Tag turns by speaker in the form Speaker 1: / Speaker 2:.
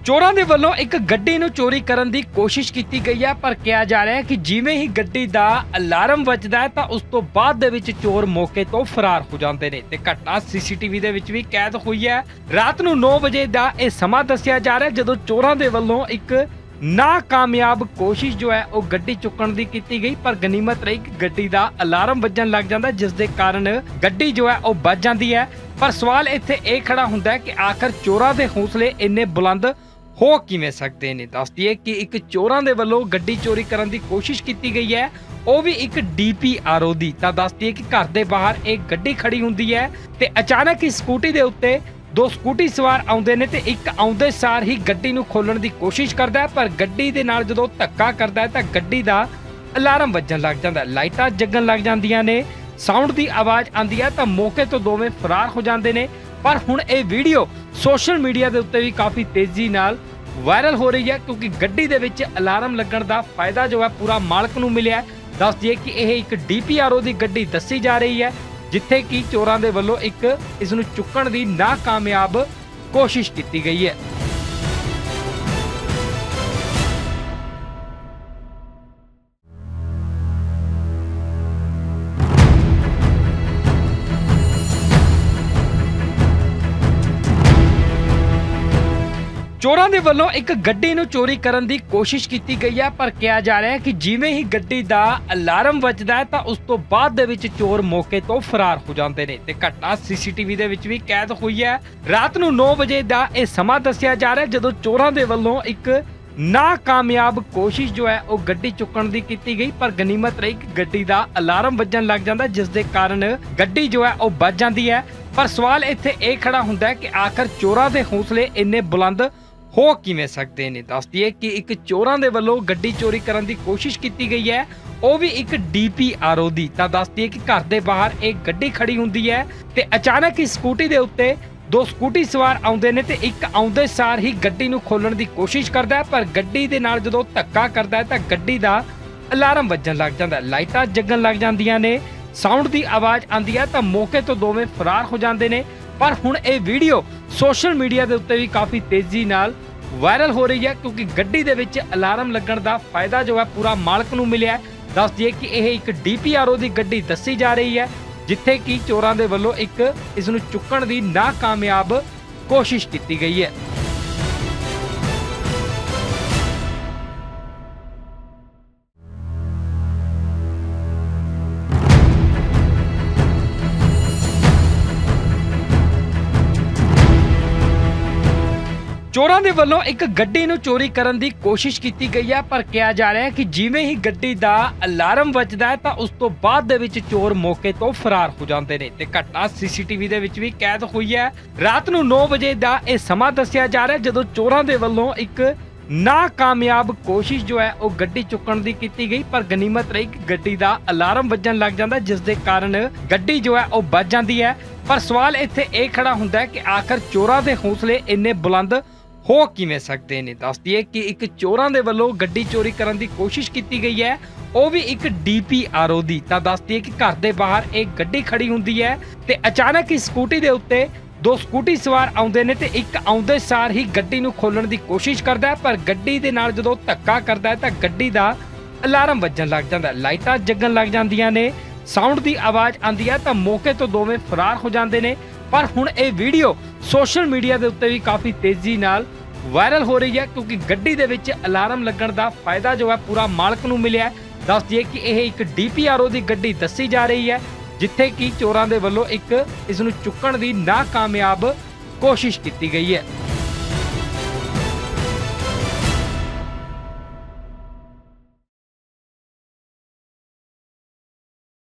Speaker 1: ਚੋਰਾਂ ਦੇ ਵੱਲੋਂ ਇੱਕ ਗੱਡੀ ਨੂੰ ਚੋਰੀ ਕਰਨ ਦੀ ਕੋਸ਼ਿਸ਼ ਕੀਤੀ ਗਈ ਹੈ, ਪਰ ਕਿਹਾ ਜਾ ਰਿਹਾ ਹੈ ਕਿ ਜਿਵੇਂ ਹੀ ਗੱਡੀ ਦਾ ਅਲਾਰਮ ਵੱਜਦਾ ਹੈ ਤਾਂ ਉਸ ਤੋਂ ਬਾਅਦ ਦੇ ਵਿੱਚ ਚੋਰ ਮੌਕੇ ਤੋਂ ਫਰਾਰ ਹੋ ਜਾਂਦੇ ਨੇ ਤੇ ਘਟਨਾ ਸੀਸੀਟੀਵੀ ਦੇ ਵਿੱਚ ਵੀ ਕੈਦ ਹੋਈ ਹੈ। ਰਾਤ ਨੂੰ 9 ਵਜੇ ਦਾ ਇਹ ਸਮਾਂ ਦੱਸਿਆ ਜਾ ਰਿਹਾ ਜਦੋਂ ਚੋਰਾਂ ਦੇ ਵੱਲੋਂ ਇੱਕ ਨਾਕਾਮਯਾਬ ਕੋਸ਼ਿਸ਼ ਜੋ ਹੈ ਉਹ ਗੱਡੀ ਚੁੱਕਣ ਦੀ ਕੀਤੀ ਗਈ, ਪਰ ਗਨੀਮਤ ਰਹੀ ਕਿ ਗੱਡੀ ਦਾ ਅਲਾਰਮ ਵੱਜਣ ਲੱਗ ਜਾਂਦਾ, ਜਿਸ ਦੇ ਕਾਰਨ ਗੱਡੀ ਜੋ ਹੈ ਉਹ ਬਚ ਜਾਂਦੀ ਹੈ। ਪਰ ਸਵਾਲ ਇੱਥੇ ਇਹ ਖੜਾ ਹੁੰਦਾ ਹੈ ਕਿ ਆਖਰ ਚੋਰਾਂ ਦੇ ਹੌਸਲੇ ਇੰਨੇ ਬੁਲੰਦ ਹੋ ਕਿਵੇਂ ਸਕਦੇ ਨੇ। ਦੱਸ ਦਈਏ ਕਿ ਇੱਕ ਚੋਰਾਂ ਦੇ ਵੱਲੋਂ ਗੱਡੀ ਚੋਰੀ ਕਰਨ ਦੀ ਕੋਸ਼ਿਸ਼ ਕੀਤੀ ਗਈ ਹੈ, ਉਹ ਵੀ ਇੱਕ DPRO ਦੀ। ਤਾਂ ਦੱਸ ਦਈਏ ਕਿ ਘਰ ਦੇ ਬਾਹਰ ਇੱਕ ਗੱਡੀ ਖੜੀ ਹੁੰਦੀ ਹੈ ਤੇ ਅਚਾਨਕ ਹੀ ਸਕੂਟੀ ਦੇ ਉੱਤੇ ਦੋ ਸਕੂਟੀ ਸਵਾਰ ਆਉਂਦੇ ਨੇ ਤੇ ਇੱਕ ਆਉਂਦੇ ਸਾਰ ਹੀ ਗੱਡੀ ਨੂੰ ਖੋਲਣ ਦੀ ਕੋਸ਼ਿਸ਼ ਕਰਦਾ ਹੈ, ਪਰ ਗੱਡੀ ਦੇ ਨਾਲ ਜਦੋਂ ਧੱਕਾ ਕਰਦਾ ਹੈ ਤਾਂ ਗੱਡੀ ਦਾ ਅਲਾਰਮ ਵੱਜਣ ਲੱਗ ਜਾਂਦਾ, ਲਾਈਟਾਂ ਜਗਣ ਲੱਗ ਜਾਂਦੀਆਂ ਨੇ, ਸਾਊਂਡ ਦੀ ਆਵਾਜ਼ ਆਉਂਦੀ ਹੈ ਤਾਂ ਮੌਕੇ ਤੋਂ ਦੋਵੇਂ ਫਰਾਰ ਹੋ ਜਾਂਦੇ ਨੇ। ਪਰ ਹੁਣ ਇਹ ਵੀਡੀਓ ਸੋਸ਼ਲ ਮੀਡੀਆ ਦੇ ਉੱਤੇ ਵੀ ਕਾਫੀ ਤੇਜ਼ੀ ਨਾਲ ਵਾਇਰਲ ਹੋ ਰਹੀ ਹੈ, ਕਿਉਂਕਿ ਗੱਡੀ ਦੇ ਵਿੱਚ ਅਲਾਰਮ ਲੱਗਣ ਦਾ ਫਾਇਦਾ ਜੋ ਹੈ ਪੂਰਾ ਮਾਲਕ ਨੂੰ ਮਿਲਿਆ। ਦੱਸ ਦਈਏ ਕਿ ਇਹ ਇੱਕ DPRO ਦੀ ਗੱਡੀ ਦੱਸੀ ਜਾ ਰਹੀ ਹੈ, ਜਿੱਥੇ ਕਿ ਚੋਰਾਂ ਦੇ ਵੱਲੋਂ ਇੱਕ ਇਸ ਨੂੰ ਚੁੱਕਣ ਦੀ ਨਾਕਾਮਯਾਬ ਕੋਸ਼ਿਸ਼ ਕੀਤੀ ਗਈ ਹੈ। ਚੋਰਾਂ ਦੇ ਵੱਲੋਂ ਇੱਕ ਗੱਡੀ ਨੂੰ ਚੋਰੀ ਕਰਨ ਦੀ ਕੋਸ਼ਿਸ਼ ਕੀਤੀ ਗਈ ਹੈ, ਪਰ ਕਿਹਾ ਜਾ ਰਿਹਾ ਹੈ ਕਿ ਜਿਵੇਂ ਹੀ ਗੱਡੀ ਦਾ ਅਲਾਰਮ ਵੱਜਦਾ ਹੈ ਤਾਂ ਉਸ ਤੋਂ ਬਾਅਦ ਦੇ ਵਿੱਚ ਚੋਰ ਮੌਕੇ ਤੋਂ ਫਰਾਰ ਹੋ ਜਾਂਦੇ ਨੇ ਤੇ ਘਟਨਾ ਸੀਸੀਟੀਵੀ ਦੇ ਵਿੱਚ ਵੀ ਕੈਦ ਹੋਈ ਹੈ। ਰਾਤ ਨੂੰ 9 ਵਜੇ ਦਾ ਇਹ ਸਮਾਂ ਦੱਸਿਆ ਜਾ ਰਿਹਾ ਜਦੋਂ ਚੋਰਾਂ ਦੇ ਵੱਲੋਂ ਇੱਕ ਨਾਕਾਮਯਾਬ ਕੋਸ਼ਿਸ਼ ਜੋ ਹੈ ਉਹ ਗੱਡੀ ਚੁੱਕਣ ਦੀ ਕੀਤੀ ਗਈ, ਪਰ ਗਨੀਮਤ ਰਹੀ ਕਿ ਗੱਡੀ ਦਾ ਅਲਾਰਮ ਵੱਜਣ ਲੱਗ ਜਾਂਦਾ, ਜਿਸ ਦੇ ਕਾਰਨ ਗੱਡੀ ਜੋ ਹੈ ਉਹ ਬਚ ਜਾਂਦੀ ਹੈ। ਪਰ ਸਵਾਲ ਇੱਥੇ ਇਹ ਖੜਾ ਹੁੰਦਾ ਹੈ ਕਿ ਆਖਰ ਚੋਰਾਂ ਦੇ ਹੌਸਲੇ ਇੰਨੇ ਬੁਲੰਦ ਹੋ ਕਿਵੇਂ ਸਕਦੇ ਨੇ। ਦੱਸ ਦਈਏ ਕਿ ਇੱਕ ਚੋਰਾਂ ਦੇ ਵੱਲੋਂ ਗੱਡੀ ਚੋਰੀ ਕਰਨ ਦੀ ਕੋਸ਼ਿਸ਼ ਕੀਤੀ ਗਈ ਹੈ, ਉਹ ਵੀ ਇੱਕ DPRO ਦੀ। ਤਾਂ ਦੱਸ ਦਈਏ ਕਿ ਘਰ ਦੇ ਬਾਹਰ ਇੱਕ ਗੱਡੀ ਖੜੀ ਹੁੰਦੀ ਹੈ ਤੇ ਅਚਾਨਕ ਹੀ ਸਕੂਟੀ ਦੇ ਉੱਤੇ ਦੋ ਸਕੂਟੀ ਸਵਾਰ ਆਉਂਦੇ ਨੇ ਤੇ ਇੱਕ ਆਉਂਦੇ ਸਾਰ ਹੀ ਗੱਡੀ ਨੂੰ ਖੋਲਣ ਦੀ ਕੋਸ਼ਿਸ਼ ਕਰਦਾ ਹੈ, ਪਰ ਗੱਡੀ ਦੇ ਨਾਲ ਜਦੋਂ ਧੱਕਾ ਕਰਦਾ ਹੈ ਤਾਂ ਗੱਡੀ ਦਾ ਅਲਾਰਮ ਵੱਜਣ ਲੱਗ ਜਾਂਦਾ, ਲਾਈਟਾਂ ਜਗਣ ਲੱਗ ਜਾਂਦੀਆਂ ਨੇ, ਸਾਊਂਡ ਦੀ ਆਵਾਜ਼ ਆਉਂਦੀ ਹੈ ਤਾਂ ਮੌਕੇ ਤੋਂ ਦੋਵੇਂ ਫਰਾਰ ਹੋ ਜਾਂਦੇ ਨੇ। ਪਰ ਹੁਣ ਇਹ ਵੀਡੀਓ ਸੋਸ਼ਲ ਮੀਡੀਆ ਦੇ ਉੱਤੇ ਵੀ ਕਾਫੀ ਤੇਜ਼ੀ ਨਾਲ ਵਾਇਰਲ ਹੋ ਰਹੀ ਹੈ, ਕਿਉਂਕਿ ਗੱਡੀ ਦੇ ਵਿੱਚ ਅਲਾਰਮ ਲੱਗਣ ਦਾ ਫਾਇਦਾ ਜੋ ਹੈ ਪੂਰਾ ਮਾਲਕ ਨੂੰ ਮਿਲਿਆ। ਦੱਸ ਦਈਏ ਕਿ ਇਹ ਇੱਕ DPRO ਦੀ ਗੱਡੀ ਦੱਸੀ ਜਾ ਰਹੀ ਹੈ, ਜਿੱਥੇ ਕਿ ਚੋਰਾਂ ਦੇ ਵੱਲੋਂ ਇੱਕ ਇਸ ਨੂੰ ਚੁੱਕਣ ਦੀ ਨਾਕਾਮਯਾਬ ਕੋਸ਼ਿਸ਼ ਕੀਤੀ ਗਈ ਹੈ। ਚੋਰਾਂ ਦੇ ਵੱਲੋਂ ਇੱਕ ਗੱਡੀ ਨੂੰ ਚੋਰੀ ਕਰਨ ਦੀ ਕੋਸ਼ਿਸ਼ ਕੀਤੀ ਗਈ ਹੈ, ਪਰ ਕਿਹਾ ਜਾ ਰਿਹਾ ਹੈ ਕਿ ਜਿਵੇਂ ਹੀ ਗੱਡੀ ਦਾ ਅਲਾਰਮ ਵੱਜਦਾ ਹੈ ਤਾਂ ਉਸ ਤੋਂ ਬਾਅਦ ਦੇ ਵਿੱਚ ਚੋਰ ਮੌਕੇ ਤੋਂ ਫਰਾਰ ਹੋ ਜਾਂਦੇ ਨੇ ਤੇ ਘਟਨਾ ਸੀਸੀਟੀਵੀ ਦੇ ਵਿੱਚ ਵੀ ਕੈਦ ਹੋਈ ਹੈ। ਰਾਤ ਨੂੰ 9 ਵਜੇ ਦਾ ਇਹ ਸਮਾਂ ਦੱਸਿਆ ਜਾ ਰਿਹਾ ਜਦੋਂ ਚੋਰਾਂ ਦੇ ਵੱਲੋਂ ਇੱਕ ਨਾਕਾਮਯਾਬ ਕੋਸ਼ਿਸ਼ ਜੋ ਹੈ ਉਹ ਗੱਡੀ ਚੁੱਕਣ ਦੀ ਕੀਤੀ ਗਈ, ਪਰ ਗਨੀਮਤ ਰਹੀ ਕਿ ਗੱਡੀ ਦਾ ਅਲਾਰਮ ਵੱਜਣ ਲੱਗ ਜਾਂਦਾ, ਜਿਸ ਦੇ ਕਾਰਨ ਗੱਡੀ ਜੋ ਹੈ ਉਹ ਬਚ ਜਾਂਦੀ ਹੈ। ਪਰ ਸਵਾਲ ਇੱਥੇ ਇਹ ਖੜਾ ਹੁੰਦਾ ਹੈ ਕਿ ਆਖਰ ਚੋਰਾਂ ਦੇ ਹੌਸਲੇ ਇੰਨੇ ਬੁਲੰਦ ਹੋ ਕਿਵੇਂ ਸਕਦੇ ਨੇ। ਦੱਸ ਦਈਏ ਕਿ ਇੱਕ ਚੋਰਾਂ ਦੇ ਵੱਲੋਂ ਗੱਡੀ ਚੋਰੀ ਕਰਨ ਦੀ ਕੋਸ਼ਿਸ਼ ਕੀਤੀ ਗਈ ਹੈ, ਉਹ ਵੀ ਇੱਕ DPRO ਦੀ। ਤਾਂ ਦੱਸ ਦਈਏ ਕਿ ਘਰ ਦੇ ਬਾਹਰ ਇੱਕ ਗੱਡੀ ਖੜੀ ਹੁੰਦੀ ਹੈ ਤੇ ਅਚਾਨਕ ਹੀ ਸਕੂਟੀ ਦੇ ਉੱਤੇ ਦੋ ਸਕੂਟੀ ਸਵਾਰ ਆਉਂਦੇ ਨੇ ਤੇ ਇੱਕ ਆਉਂਦੇ ਸਾਰ ਹੀ ਗੱਡੀ ਨੂੰ ਖੋਲਣ ਦੀ ਕੋਸ਼ਿਸ਼ ਕਰਦਾ ਹੈ, ਪਰ ਗੱਡੀ ਦੇ ਨਾਲ ਜਦੋਂ ਧੱਕਾ ਕਰਦਾ ਹੈ ਤਾਂ ਗੱਡੀ ਦਾ ਅਲਾਰਮ ਵੱਜਣ ਲੱਗ ਜਾਂਦਾ, ਲਾਈਟਾਂ ਜਗਣ ਲੱਗ ਜਾਂਦੀਆਂ ਨੇ, ਸਾਊਂਡ ਦੀ ਆਵਾਜ਼ ਆਉਂਦੀ ਹੈ ਤਾਂ ਮੌਕੇ ਤੋਂ ਦੋਵੇਂ ਫਰਾਰ ਹੋ ਜਾਂਦੇ ਨੇ। ਪਰ ਹੁਣ ਇਹ ਵੀਡੀਓ ਸੋਸ਼ਲ ਮੀਡੀਆ ਦੇ ਉੱਤੇ ਵੀ ਕਾਫੀ ਤੇਜ਼ੀ ਨਾਲ ਵਾਇਰਲ ਹੋ ਰਹੀ ਹੈ, ਕਿਉਂਕਿ ਗੱਡੀ ਦੇ ਵਿੱਚ ਅਲਾਰਮ ਲੱਗਣ ਦਾ ਫਾਇਦਾ ਜੋ ਹੈ ਪੂਰਾ ਮਾਲਕ ਨੂੰ ਮਿਲਿਆ। ਦੱਸ ਦਈਏ ਕਿ ਇਹ ਇੱਕ DPRO ਦੀ ਗੱਡੀ ਦੱਸੀ ਜਾ ਰਹੀ ਹੈ, ਜਿੱਥੇ ਕਿ ਚੋਰਾਂ ਦੇ ਵੱਲੋਂ ਇੱਕ ਇਸ ਨੂੰ ਚੁੱਕਣ ਦੀ ਨਾਕਾਮਯਾਬ ਕੋਸ਼ਿਸ਼ ਕੀਤੀ ਗਈ ਹੈ।